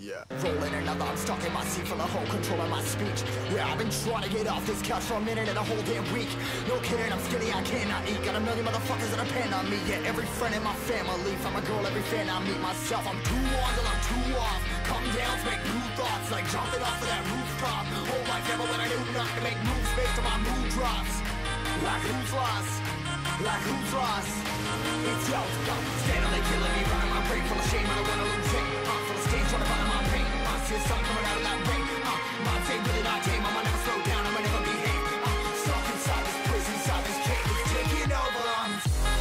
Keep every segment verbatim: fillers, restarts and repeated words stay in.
Yeah. Rolling another, I'm stuck in my seat full of whole control of my speech. Yeah, I've been trying to get off this couch for a minute and a whole damn week. No kidding, I'm skinny, I cannot eat. Got a million motherfuckers that depend on me. Yeah, every friend in my family. From a girl, every fan I meet myself. I'm too on till I'm too off. Come down to make new thoughts, like jumping off of that rooftop. Whole life ever when I knew not to make moves based on my mood drops. Like who's lost? Like who's lost? It's yo, yo, steadily killing me, running my brain full of shame. I don't wanna lose it. I'm full of stage, trying to find my pain. I see the sun coming out of that rain. Uh, my day really not tame. I'ma never slow down. I'ma never behave. Uh, stuck inside this prison, inside this cage. It's taking over. I'm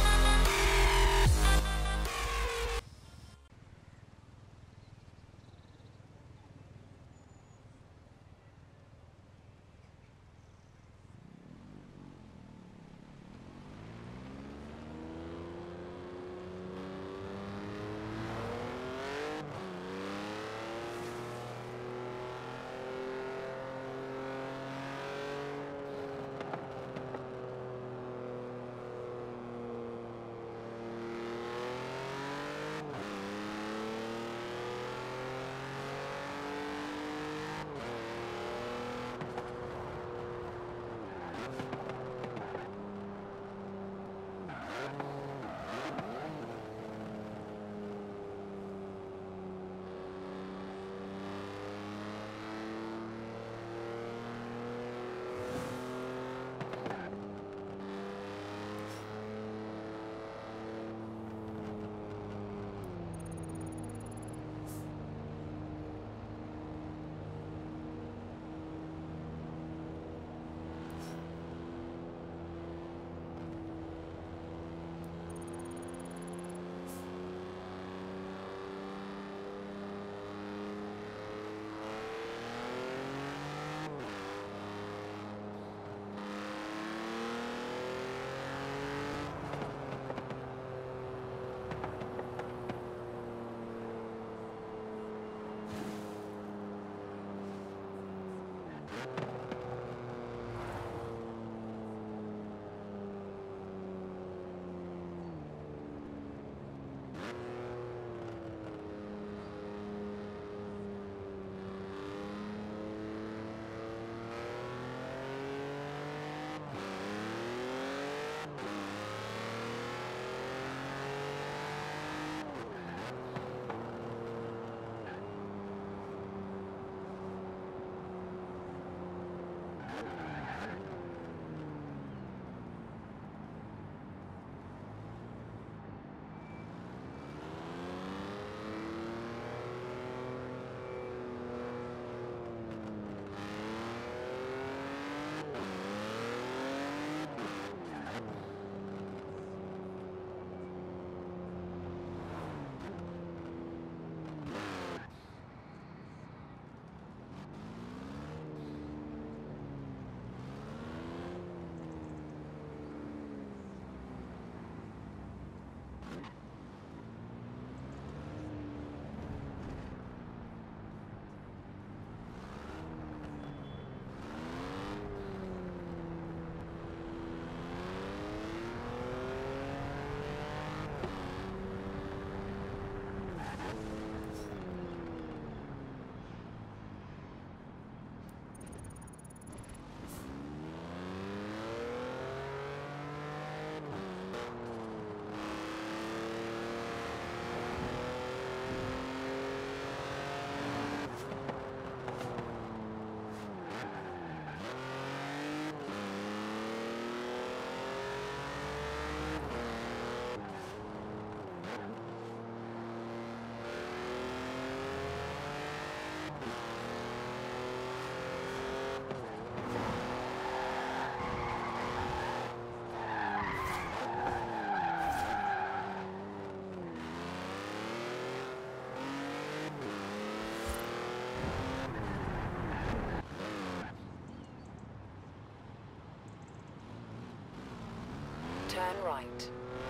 turn right.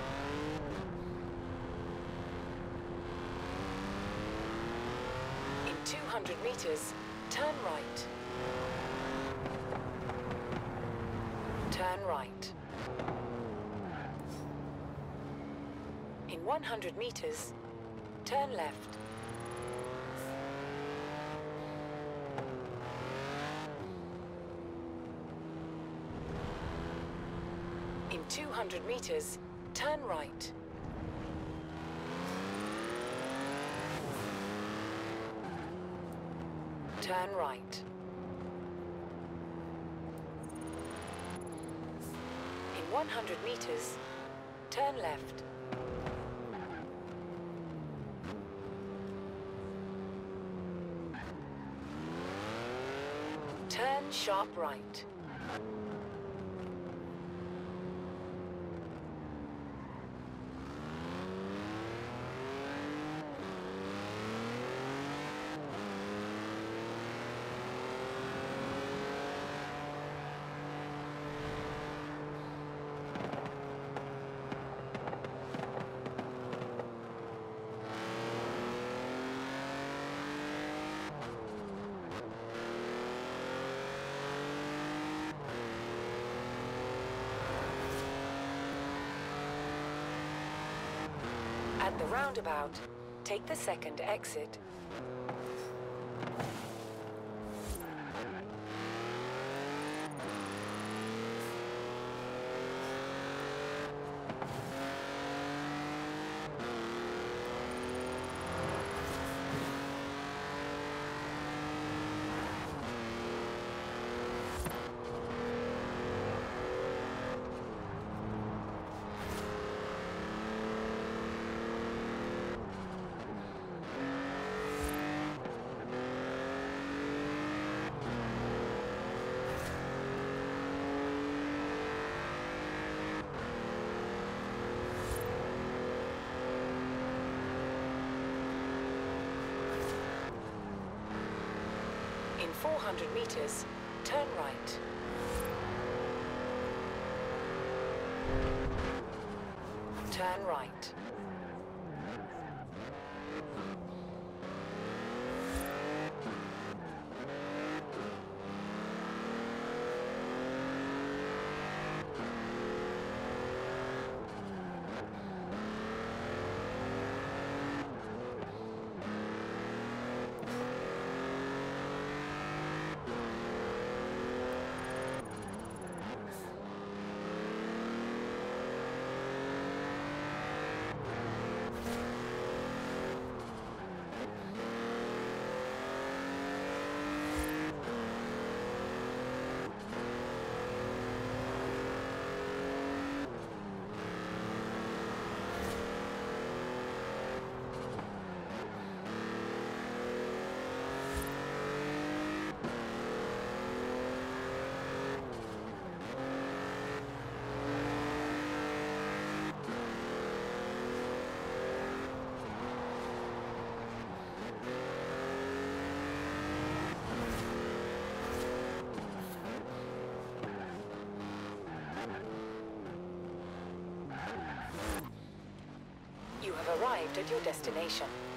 In two hundred meters, turn right. Turn right. In one hundred meters, turn left. In two hundred meters, turn right. Turn right. In one hundred meters, turn left. Turn sharp right. At the roundabout, take the second exit. In four hundred meters, turn right. Turn right. You have arrived at your destination.